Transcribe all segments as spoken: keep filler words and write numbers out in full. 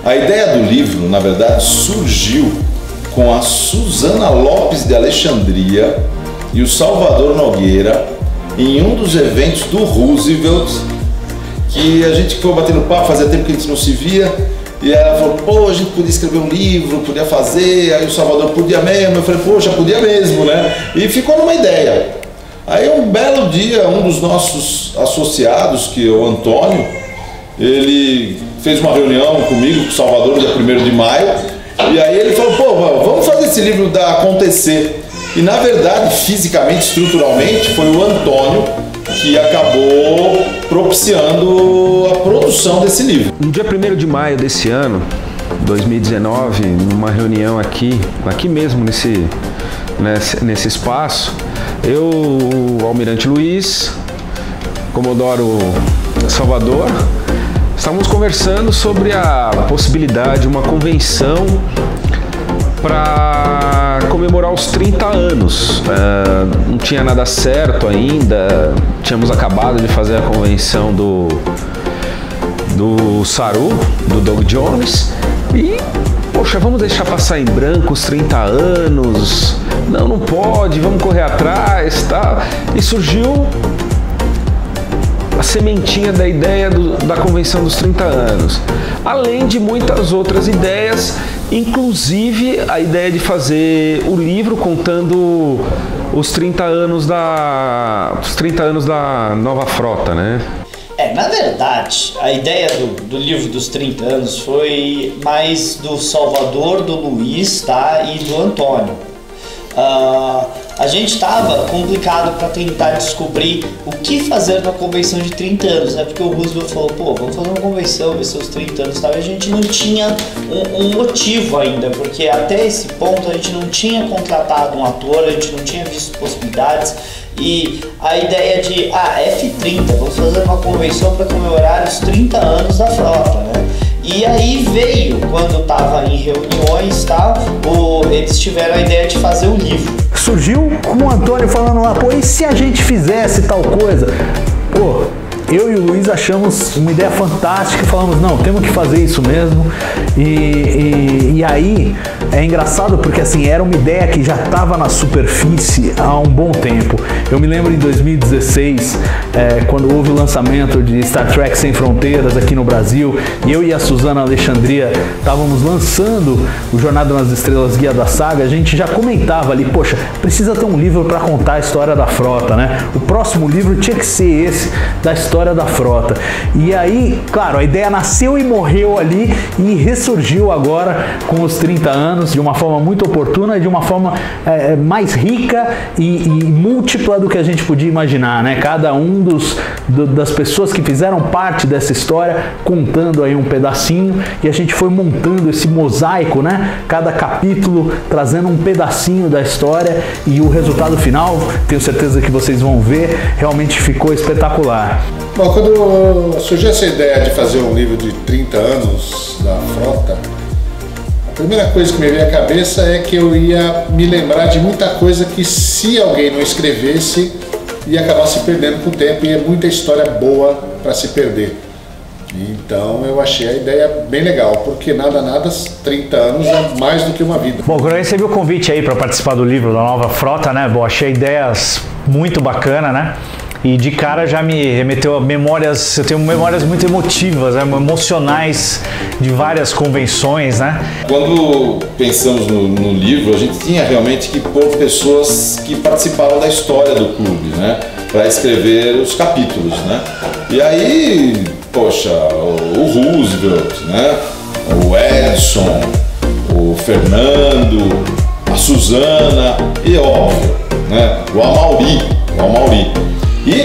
A ideia do livro, na verdade, surgiu com a Suzana Lopes de Alexandria e o Salvador Nogueira em um dos eventos do Roosevelt, que a gente foi batendo papo, fazia tempo que a gente não se via, e ela falou, pô, a gente podia escrever um livro, podia fazer, aí o Salvador podia mesmo, eu falei, poxa, podia mesmo, né? E ficou numa ideia. Aí um belo dia, um dos nossos associados, que é o Antônio, ele fez uma reunião comigo, com o Salvador, no dia primeiro de maio, e aí ele falou, pô, vamos fazer esse livro da acontecer. E na verdade, fisicamente, estruturalmente, foi o Antônio que acabou propiciando a produção desse livro. No dia primeiro de maio desse ano, dois mil e dezenove, numa reunião aqui, aqui mesmo nesse, nesse, nesse espaço, eu, o Almirante Luiz, Comodoro Salvador, estávamos conversando sobre a possibilidade de uma convenção para comemorar os trinta anos. Uh, não tinha nada certo ainda, tínhamos acabado de fazer a convenção do, do Saru, do Doug Jones, e, poxa, vamos deixar passar em branco os trinta anos? Não, não pode, vamos correr atrás, tá? E surgiu a sementinha da ideia do, da convenção dos trinta anos, além de muitas outras ideias, inclusive a ideia de fazer o livro contando os trinta anos da, os trinta anos da nova frota, né? É, na verdade, a ideia do, do livro dos trinta anos foi mais do Salvador, do Luiz, tá? E do Antônio. Uh, a gente estava complicado para tentar descobrir o que fazer na convenção de trinta anos, né? Porque o Roosevelt falou, pô, vamos fazer uma convenção, vai ser os trinta anos, tá? E a gente não tinha um, um motivo ainda, porque até esse ponto a gente não tinha contratado um ator, a gente não tinha visto possibilidades. E a ideia de, ah, F trinta, vamos fazer uma convenção para comemorar os trinta anos da frota, né? E aí veio, quando estava em reuniões, tá, o, eles tiveram a ideia de fazer o livro. Surgiu com o Antônio falando lá, pô, e se a gente fizesse tal coisa? Pô, eu e o Luiz achamos uma ideia fantástica e falamos, não, temos que fazer isso mesmo. E, e, e aí é engraçado porque assim, era uma ideia que já estava na superfície há um bom tempo. Eu me lembro em dois mil e dezesseis, é, quando houve o lançamento de Star Trek Sem Fronteiras aqui no Brasil, e eu e a Suzana Alexandria estávamos lançando o Jornada nas Estrelas Guia da Saga, a gente já comentava ali, poxa, precisa ter um livro para contar a história da frota, né? O próximo livro tinha que ser esse, da história da frota. E aí, claro, a ideia nasceu e morreu ali e ressurgiu agora com os trinta anos de uma forma muito oportuna e de uma forma é, mais rica e, e múltipla do que a gente podia imaginar, né? Cada um dos, do, das pessoas que fizeram parte dessa história contando aí um pedacinho e a gente foi montando esse mosaico, né? Cada capítulo trazendo um pedacinho da história e o resultado final, tenho certeza que vocês vão ver, realmente ficou espetacular. Bom, quando surgiu essa ideia de fazer um livro de trinta anos da frota, a primeira coisa que me veio à cabeça é que eu ia me lembrar de muita coisa que, se alguém não escrevesse, ia acabar se perdendo com o tempo, e é muita história boa para se perder. Então eu achei a ideia bem legal, porque nada, nada, trinta anos é mais do que uma vida. Bom, quando eu recebi o convite aí para participar do livro da Nova Frota, né, bom, achei ideias muito bacanas, né? E de cara já me remeteu a memórias, eu tenho memórias muito emotivas, né, emocionais de várias convenções, né? Quando pensamos no, no livro, a gente tinha realmente que pôr pessoas que participavam da história do clube, né? Para escrever os capítulos, né? E aí, poxa, o, o Roosevelt, né? O Edson, o Fernando, a Suzana e, óbvio, né? O Amauri, o Amauri. E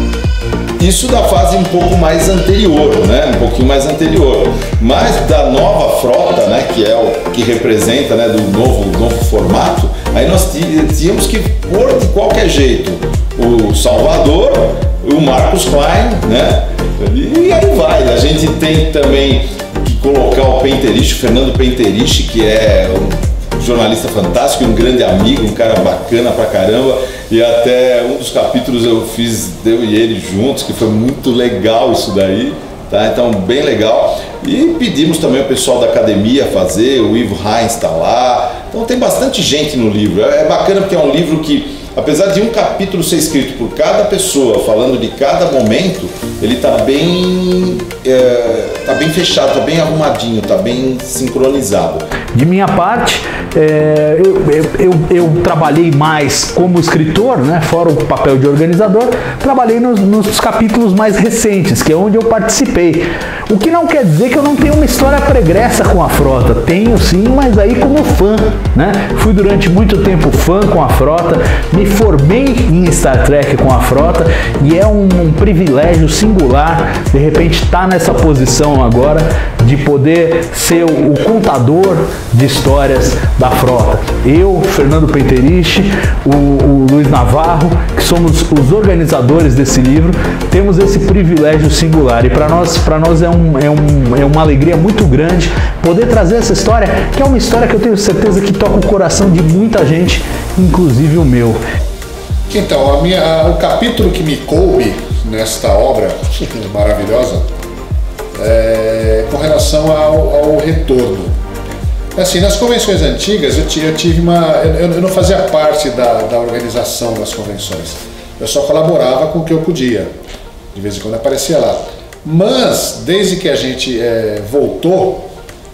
isso da fase um pouco mais anterior, né? Um pouquinho mais anterior. Mas da nova frota, né? Que é o que representa, né? Do novo, novo formato. Aí nós tínhamos que pôr de qualquer jeito o Salvador, o Marcus Klein, né? E aí vai. A gente tem também que colocar o Penterich, o Fernando Penterich, que é um jornalista fantástico, um grande amigo, um cara bacana pra caramba, e até um dos capítulos eu fiz, eu e ele juntos, que foi muito legal isso daí, tá? Então, bem legal. E pedimos também o pessoal da academia fazer, o Ivo Heinz está lá. Então tem bastante gente no livro. É bacana porque é um livro que, apesar de um capítulo ser escrito por cada pessoa, falando de cada momento, ele está bem, é, tá bem fechado, está bem arrumadinho, está bem sincronizado. De minha parte, é, eu, eu, eu, eu trabalhei mais como escritor, né, fora o papel de organizador, trabalhei nos, nos capítulos mais recentes, que é onde eu participei. O que não quer dizer que eu não tenho uma história pregressa com a frota. Tenho sim, mas aí como fã, né? Fui durante muito tempo fã com a frota, me formei em Star Trek com a frota e é um, um privilégio singular de repente estar nessa posição agora de poder ser o, o contador de histórias da frota. Eu, Fernando Penteriche, o, o Luiz Navarro, que somos os organizadores desse livro, temos esse privilégio singular e para nós, para nós é, um, é, um, é uma alegria muito grande poder trazer essa história, que é uma história que eu tenho certeza que toca o coração de muita gente, inclusive o meu. Então, a minha, a, o capítulo que me coube nesta obra maravilhosa é com relação ao, ao retorno. Assim, nas convenções antigas eu, eu tive uma, eu, eu não fazia parte da, da organização das convenções, eu só colaborava com o que eu podia, de vez em quando aparecia lá. Mas desde que a gente é, voltou,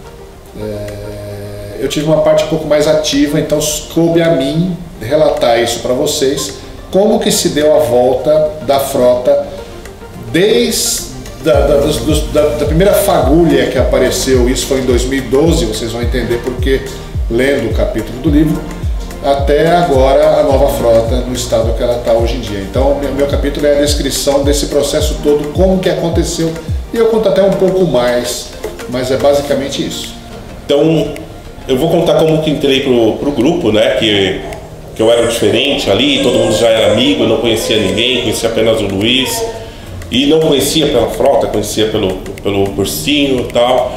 é, eu tive uma parte um pouco mais ativa, então coube a mim relatar isso para vocês, como que se deu a volta da frota desde Da, da, dos, dos, da, da primeira fagulha que apareceu, isso foi em dois mil e doze, vocês vão entender porque lendo o capítulo do livro, até agora a nova frota no estado que ela está hoje em dia. Então meu, meu capítulo é a descrição desse processo todo, como que aconteceu, e eu conto até um pouco mais, mas é basicamente isso. Então eu vou contar como que entrei pro, pro grupo, né, que, que eu era diferente ali, todo mundo já era amigo, eu não conhecia ninguém, conhecia apenas o Luiz. E não conhecia pela frota, conhecia pelo, pelo cursinho e tal.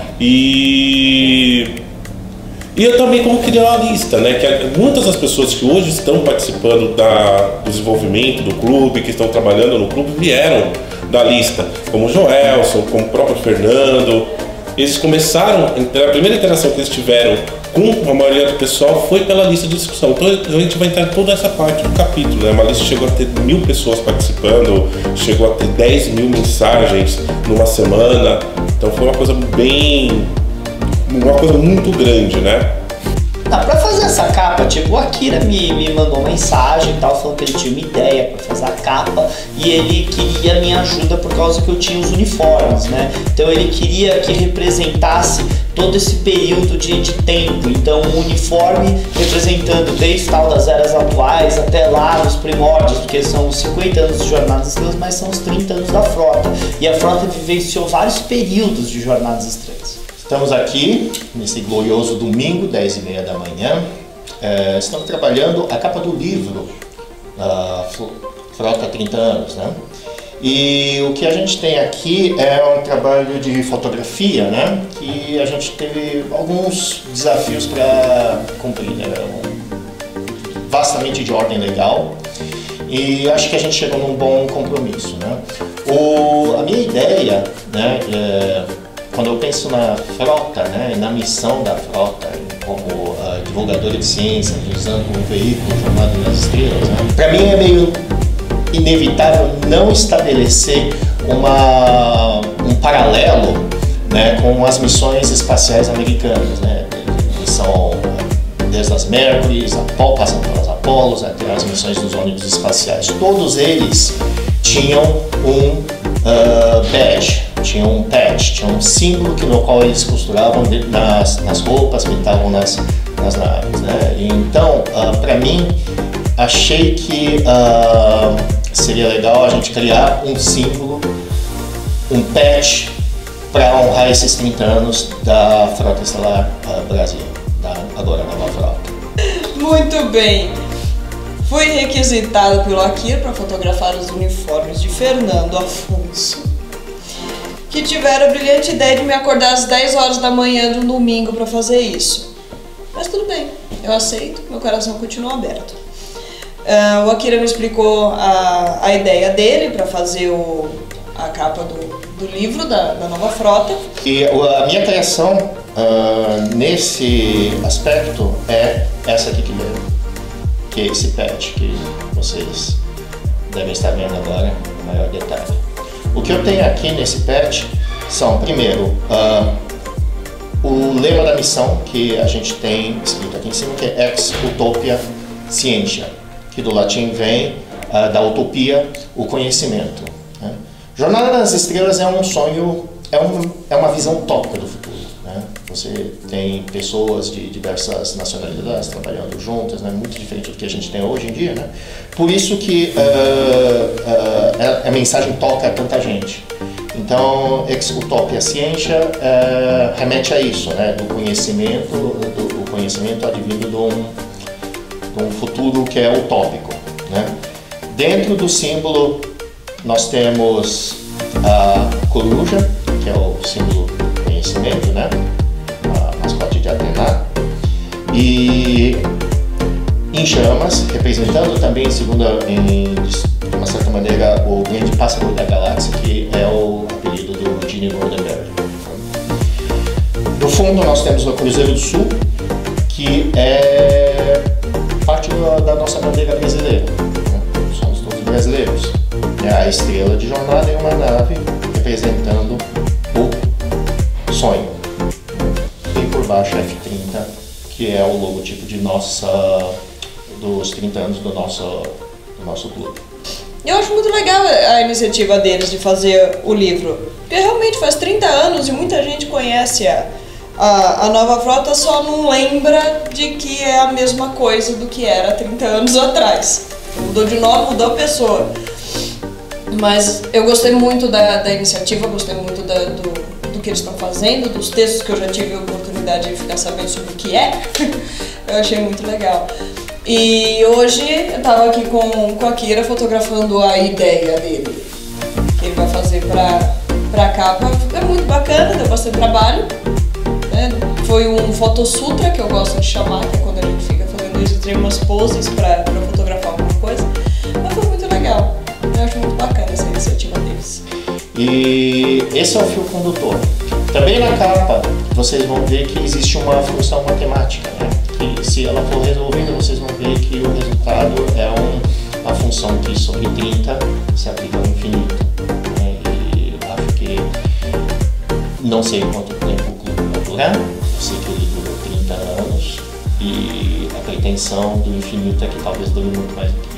E, e eu também como criar uma lista, né? Que muitas das pessoas que hoje estão participando da, do desenvolvimento do clube, que estão trabalhando no clube, vieram da lista. Como o Joelson, como o próprio Fernando. Eles começaram, a primeira interação que eles tiveram com a maioria do pessoal foi pela lista de discussão. Então a gente vai entrar em toda essa parte do capítulo, né? Uma lista chegou a ter mil pessoas participando, chegou a ter dez mil mensagens numa semana. Então foi uma coisa bem... uma coisa muito grande, né? Ah, pra fazer essa capa, tipo, o Akira me, me mandou mensagem e tal, falando que ele tinha uma ideia pra fazer a capa e ele queria a minha ajuda por causa que eu tinha os uniformes, né? Então ele queria que representasse todo esse período de, de tempo. Então o uniforme representando desde tal das eras atuais até lá nos primórdios, porque são os cinquenta anos de Jornadas Estrelas, mas são os trinta anos da frota. E a frota vivenciou vários períodos de Jornadas Estrelas. Estamos aqui nesse glorioso domingo, dez e meia da manhã. É, estamos trabalhando a capa do livro, a Frota trinta anos, né? E o que a gente tem aqui é um trabalho de fotografia, né? Que a gente teve alguns desafios para cumprir, né? Um, vastamente de ordem legal. E acho que a gente chegou num bom compromisso, né? O, a minha ideia, né? É, quando eu penso na frota, né, na missão da frota, como uh, divulgadora de ciência, usando um veículo formado nas estrelas, né, para mim é meio inevitável não estabelecer uma, um paralelo, né, com as missões espaciais americanas, né, que são desde as Mercury, Apollo, passando pelas Apolos, até as missões dos ônibus espaciais. Todos eles tinham um uh, badge, tinham um patch, tinham um símbolo que, no qual eles costuravam nas, nas roupas, pintavam nas, nas naves, né? E então, uh, para mim, achei que uh, seria legal a gente criar um símbolo, um patch, para honrar esses trinta anos da Frota Estelar uh, Brasil, da agora nova frota. Muito bem! Fui requisitado pelo Akira para fotografar os uniformes de Fernando Afonso, que tiveram a brilhante ideia de me acordar às dez horas da manhã de um domingo para fazer isso. Mas tudo bem, eu aceito, meu coração continua aberto. Uh, o Akira me explicou a, a ideia dele para fazer o, a capa do, do livro, da, da nova frota. E a minha criação uh, nesse aspecto é essa aqui que leram, que é esse patch que vocês devem estar vendo agora em maior detalhe. O que eu tenho aqui nesse patch são, primeiro, uh, o lema da missão que a gente tem escrito aqui em cima, que é Ex Utopia Scientia, que do latim vem uh, da utopia, o conhecimento. Né? Jornada nas Estrelas é um sonho, é, um, é uma visão utópica do futuro. Né? Você tem pessoas de diversas nacionalidades trabalhando juntas, né? Muito diferente do que a gente tem hoje em dia. Né? Por isso que uh, uh, a mensagem toca tanta gente. Então, Ex Utopia Scientia uh, remete a isso, né? Do conhecimento, do, do conhecimento advindo de um, de um futuro que é utópico. Né? Dentro do símbolo, nós temos a coruja, que é o símbolo do conhecimento, né? A mascote de Atena, e em chamas, representando também, segundo em, de uma certa maneira, o grande pássaro da galáxia, que é o apelido do Gene Roddenberry. No fundo, nós temos o Cruzeiro do Sul, que é parte da nossa bandeira brasileira. Né? Somos todos brasileiros. É a estrela de jornada em uma nave representando o sonho. E por baixo F trinta, que é o logotipo de nossa, dos trinta anos do nosso, do nosso clube. Eu acho muito legal a iniciativa deles de fazer o livro, porque realmente faz trinta anos e muita gente conhece a, a, a nova frota, só não lembra de que é a mesma coisa do que era trinta anos atrás. Mudou de nome, mudou a pessoa. Mas eu gostei muito da, da iniciativa, gostei muito da, do, do que eles estão fazendo, dos textos que eu já tive a oportunidade de ficar sabendo sobre o que é. Eu achei muito legal. E hoje eu estava aqui com, com a Kira fotografando a ideia dele, que ele vai fazer para para capa. É muito bacana, deu bastante trabalho. Né? Foi um fotossutra, que eu gosto de chamar, que é quando a gente fica fazendo extremas poses para fotografar alguma coisa. Mas foi muito legal. Eu acho muito bacana essa iniciativa deles. E esse é o fio condutor. Também na capa vocês vão ver que existe uma função matemática, né? Que se ela for resolvida, vocês vão ver que o resultado é um, uma função que sobre trinta se aplica ao infinito. Né? E eu acho que não sei quanto tempo o clube vai durar, eu sei que ele durou trinta anos e a pretensão do infinito é que talvez dure muito mais do que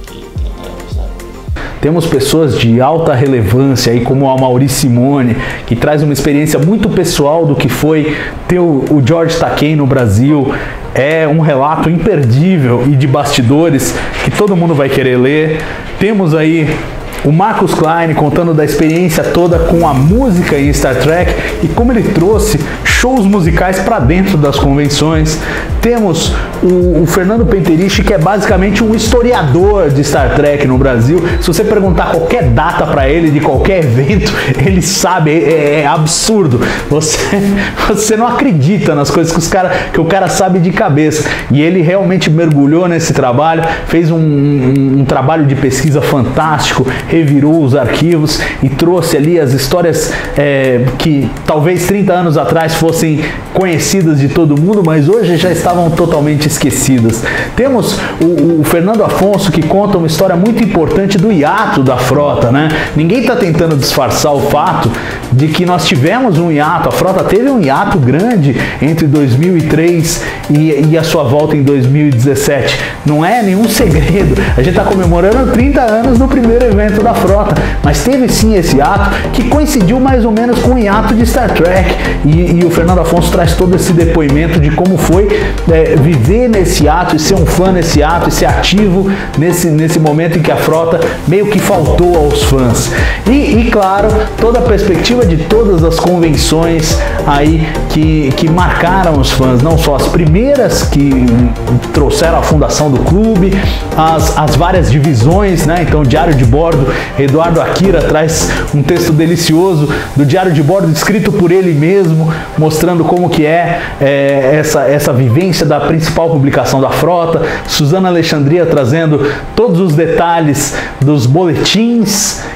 Temos pessoas de alta relevância aí, como a Mauri Simone, que traz uma experiência muito pessoal do que foi ter o George Takei no Brasil. É um relato imperdível e de bastidores que todo mundo vai querer ler. Temos aí o Marcus Klein contando da experiência toda com a música em Star Trek e como ele trouxe shows musicais para dentro das convenções. Temos o, o Fernando Penteriche, que é basicamente um historiador de Star Trek no Brasil. Se você perguntar qualquer data para ele de qualquer evento, ele sabe, é, é absurdo. Você, você não acredita nas coisas que, os cara, que o cara sabe de cabeça. E ele realmente mergulhou nesse trabalho, fez um, um, um trabalho de pesquisa fantástico, revirou os arquivos e trouxe ali as histórias é, que talvez trinta anos atrás fossem conhecidas de todo mundo, mas hoje já estavam totalmente esquecidas. Temos o, o Fernando Afonso, que conta uma história muito importante do hiato da frota, né? Ninguém está tentando disfarçar o fato de que nós tivemos um hiato, a frota teve um hiato grande entre dois mil e três e, e a sua volta em dois mil e dezessete. Não é nenhum segredo, a gente está comemorando trinta anos no primeiro evento da frota, mas teve sim esse hiato que coincidiu mais ou menos com o hiato de Star Trek, e, e o Fernando Afonso traz todo esse depoimento de como foi é, viver nesse ato e ser um fã nesse ato e ser ativo nesse, nesse momento em que a frota meio que faltou aos fãs. E, e claro, toda a perspectiva de todas as convenções aí que, que marcaram os fãs, não só as primeiras que trouxeram a fundação do clube, as, as várias divisões, né? Então, Diário de Bordo, Eduardo Akira traz um texto delicioso do Diário de Bordo escrito por ele mesmo, mostrando como que é, é essa, essa vivência da principal publicação da frota. Suzana Alexandria trazendo todos os detalhes dos boletins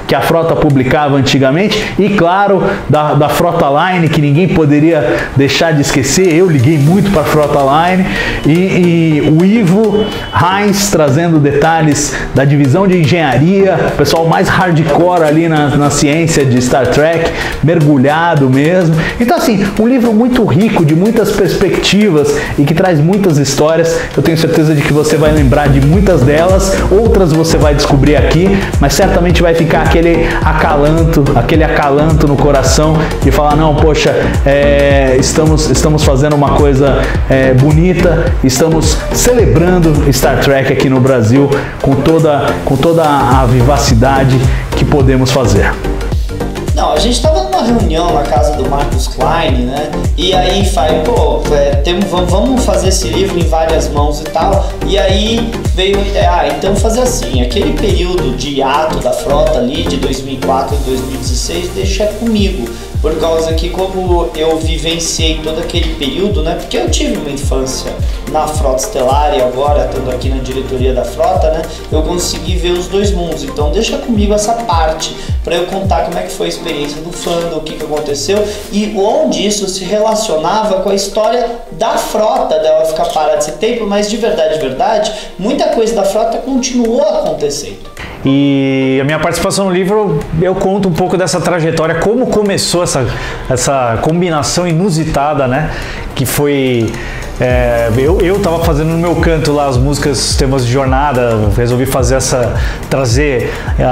que a frota publicava antigamente, e claro, da, da Frota Line, que ninguém poderia deixar de esquecer. Eu liguei muito para a Frota Line, e, e o Ivo Heinz trazendo detalhes da divisão de engenharia, o pessoal mais hardcore ali na, na ciência de Star Trek, mergulhado mesmo. Então assim, um livro muito rico, de muitas perspectivas e que traz muitas histórias. Eu tenho certeza de que você vai lembrar de muitas delas, outras você vai descobrir aqui, mas certamente vai ficar aquele acalanto, aquele acalanto no coração de falar, não, poxa, é, estamos, estamos fazendo uma coisa é, bonita, estamos celebrando Star Trek aqui no Brasil com toda, com toda a vivacidade que podemos fazer. Não, a gente tava numa reunião na casa do Marcus Klein, né? E aí falei, pô, é, tem, vamos fazer esse livro em várias mãos e tal. E aí veio a ideia, ah, então fazer assim, aquele período de hiato da frota ali, de dois mil e quatro a dois mil e dezesseis, deixa comigo. Por causa que como eu vivenciei todo aquele período, né? Porque eu tive uma infância na Frota Estelar e agora, estando aqui na diretoria da frota, né? Eu consegui ver os dois mundos. Então deixa comigo essa parte para eu contar como é que foi a experiência do fandom, o que, que aconteceu e onde isso se relacionava com a história da frota, dela ficar parada esse tempo, mas de verdade, de verdade, muita coisa da frota continuou acontecendo. E a minha participação no livro, eu conto um pouco dessa trajetória, como começou essa, essa combinação inusitada, né? Que foi... É, eu, eu tava fazendo no meu canto lá as músicas, temas de jornada, resolvi fazer essa... trazer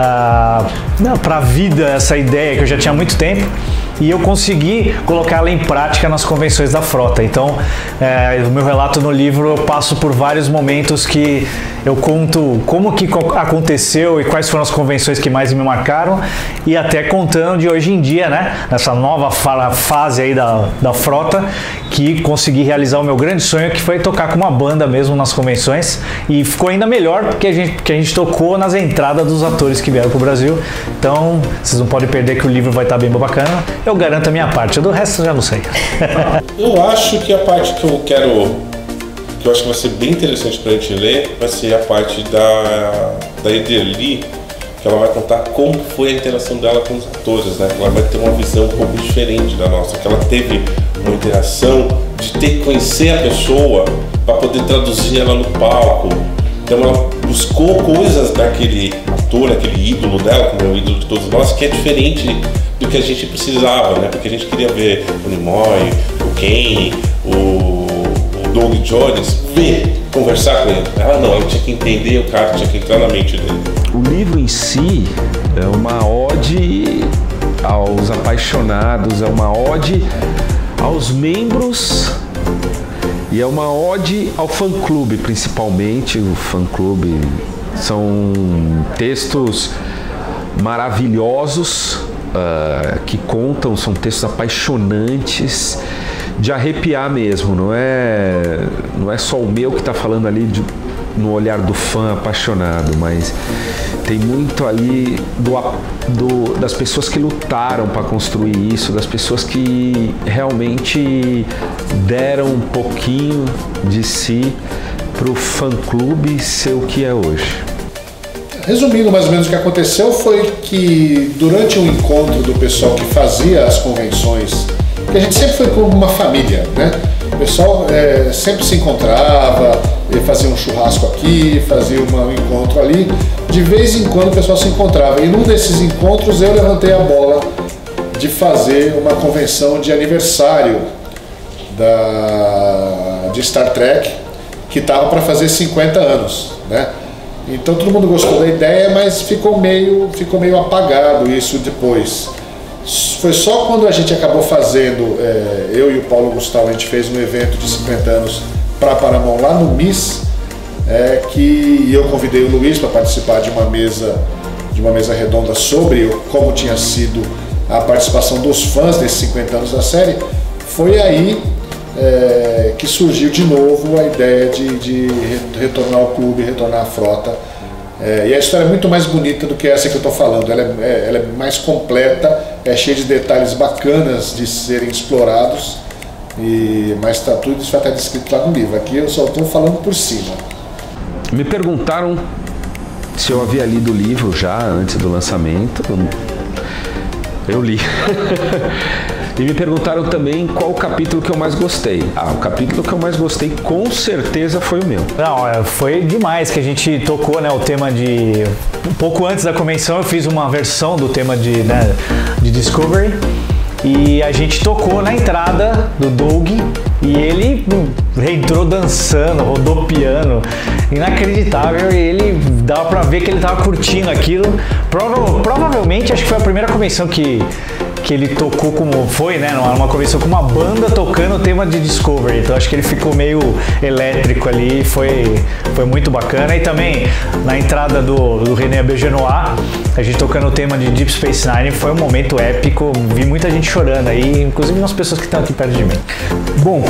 uh, pra vida essa ideia que eu já tinha há muito tempo. E eu consegui colocar ela em prática nas convenções da frota. Então, é, no meu relato no livro, eu passo por vários momentos que eu conto como que aconteceu e quais foram as convenções que mais me marcaram, e até contando de hoje em dia, né, nessa nova fase aí da, da frota, que consegui realizar o meu grande sonho, que foi tocar com uma banda mesmo nas convenções, e ficou ainda melhor porque a gente, porque a gente tocou nas entradas dos atores que vieram pro Brasil. Então, vocês não podem perder que o livro vai estar bem bacana. Eu garanto a minha parte, do resto eu já não sei. Eu acho que a parte que eu quero, que eu acho que vai ser bem interessante pra gente ler, vai ser a parte da, da Ederly, que ela vai contar como foi a interação dela com os atores, né? Ela vai ter uma visão um pouco diferente da nossa, que ela teve uma interação de ter que conhecer a pessoa para poder traduzir ela no palco. Então ela buscou coisas daquele ator, aquele ídolo dela, como é o ídolo de todos nós, que é diferente do que a gente precisava, né? Porque a gente queria ver o Nimoy, o Ken, o, o Doug Jones, ver, conversar com ele. Ela não, ela tinha que entender o cara, tinha que entrar na mente dele. O livro em si é uma ode aos apaixonados, é uma ode aos membros e é uma ode ao fã-clube, principalmente. O fã-clube são textos maravilhosos, uh, que contam, são textos apaixonantes, de arrepiar mesmo. Não é, não é só o meu que está falando ali de, no olhar do fã apaixonado, mas tem muito ali do, do, das pessoas que lutaram para construir isso, das pessoas que realmente deram um pouquinho de si para o fã-clube ser o que é hoje. Resumindo mais ou menos o que aconteceu foi que durante um encontro do pessoal que fazia as convenções, que a gente sempre foi como uma família, né? O pessoal é, sempre se encontrava, fazia um churrasco aqui, fazia uma, um encontro ali. De vez em quando o pessoal se encontrava. E num desses encontros eu levantei a bola de fazer uma convenção de aniversário da, de Star Trek, que estava para fazer cinquenta anos, né? Então todo mundo gostou da ideia, mas ficou meio, ficou meio apagado isso depois. Foi só quando a gente acabou fazendo, é, eu e o Paulo Gustavo, a gente fez um evento de cinquenta anos para a Paramount lá no M I S, é, que eu convidei o Luiz para participar de uma mesa, de uma mesa redonda sobre como tinha sido a participação dos fãs nesses cinquenta anos da série. Foi aí é, que surgiu de novo a ideia de, de retornar ao clube, retornar à frota. É, e a história é muito mais bonita do que essa que eu estou falando. Ela é, ela é mais completa, é cheia de detalhes bacanas de serem explorados, e, mas tá, tudo isso vai estar descrito lá no livro. Aqui eu só estou falando por cima. Me perguntaram se eu havia lido o livro já antes do lançamento. Eu li. E me perguntaram também qual o capítulo que eu mais gostei. Ah, o capítulo que eu mais gostei com certeza foi o meu. Não, foi demais que a gente tocou, né, o tema de... Um pouco antes da convenção eu fiz uma versão do tema de, né, de Discovery. E a gente tocou na entrada do Doug e ele entrou dançando, rodopiando, inacreditável, e ele dava pra ver que ele tava curtindo aquilo. Prova, provavelmente, acho que foi a primeira convenção que, que ele tocou como foi, né? Numa convenção com uma banda tocando o tema de Discovery. Então acho que ele ficou meio elétrico ali, foi, foi muito bacana. E também na entrada do, do René Auberjonois, a gente tocando o tema de Deep Space Nine, foi um momento épico. Vi muita gente chorando aí, inclusive umas pessoas que estão aqui perto de mim. Bom,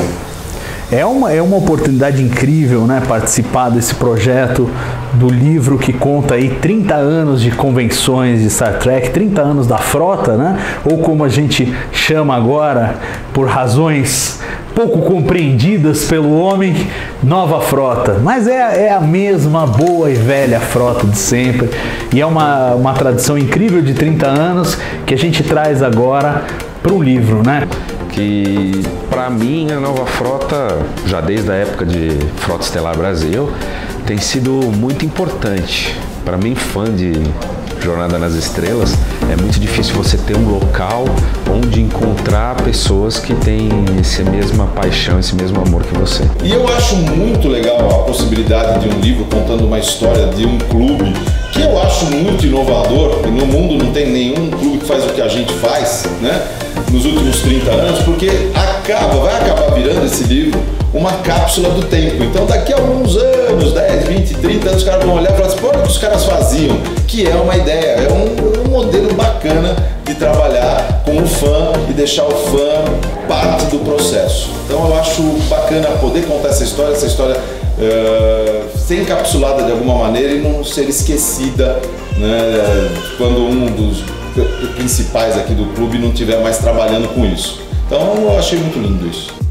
é uma, é uma oportunidade incrível, né, participar desse projeto do livro que conta aí trinta anos de convenções de Star Trek, trinta anos da frota, né, ou como a gente chama agora, por razões pouco compreendidas pelo homem, nova frota. Mas é, é a mesma boa e velha frota de sempre, e é uma, uma tradição incrível de trinta anos que a gente traz agora para o livro, né? Que para mim a nova frota, já desde a época de Frota Estelar Brasil, tem sido muito importante. Para mim, fã de Jornada nas Estrelas, é muito difícil você ter um local onde encontrar pessoas que têm essa mesma paixão, esse mesmo amor que você. E eu acho muito legal a possibilidade de um livro contando uma história de um clube que eu acho muito inovador, e no mundo não tem nenhum clube que faz o que a gente faz, né? Nos últimos trinta anos, porque acaba, vai acabar virando esse livro uma cápsula do tempo. Então daqui a alguns anos, dez, vinte, trinta anos, os caras vão olhar e falar assim, pô, olha o que os caras faziam, que é uma ideia, é um, um modelo bacana de trabalhar com o fã e deixar o fã parte do processo. Então eu acho bacana poder contar essa história, essa história uh, ser encapsulada de alguma maneira e não ser esquecida, né, quando um dos principais aqui do clube não estiver mais trabalhando com isso. Então eu achei muito lindo isso.